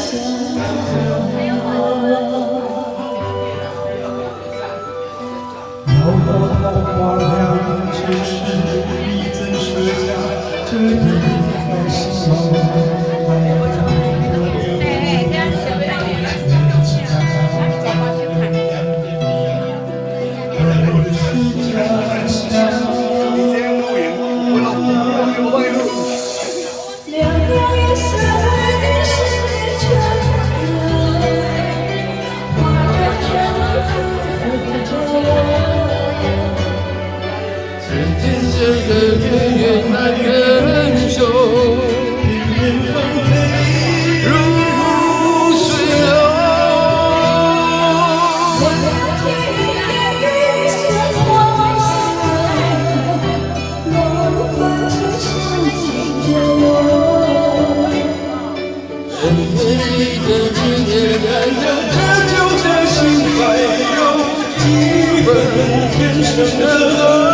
摇摇桃花凉，却是你怎舍下这一块心望？ 这个月月难忍受，如水流。人美的今天还有这旧的心，还有几分天生的爱。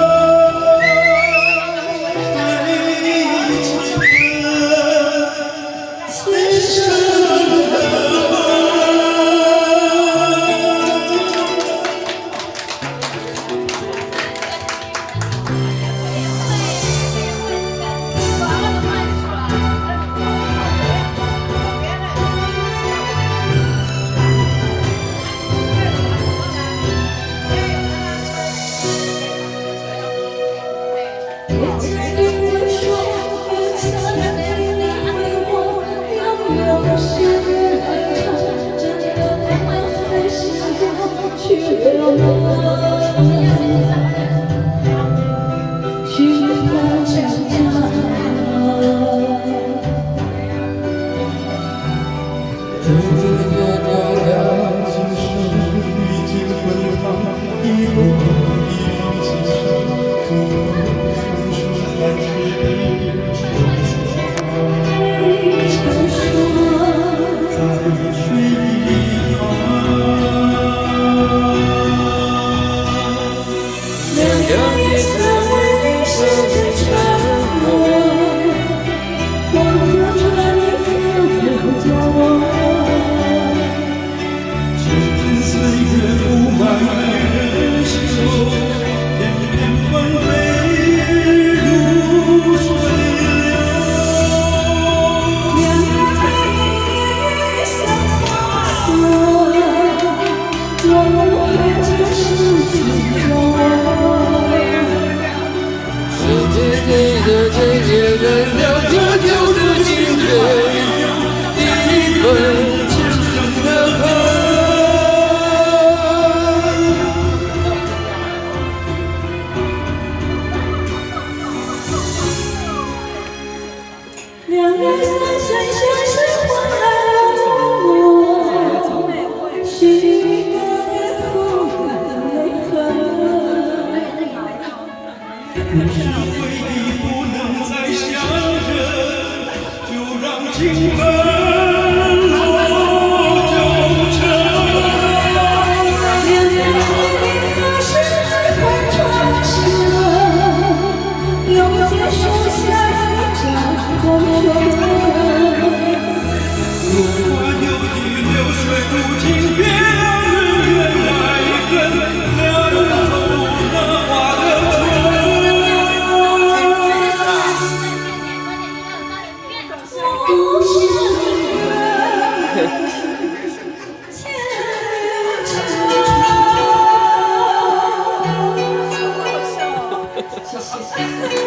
不是回忆不能再相认，就让情分落九成。 两人何时换成诗？又结束下一场空城。 如花有意流水不尽，别让日月来跟。 谢谢。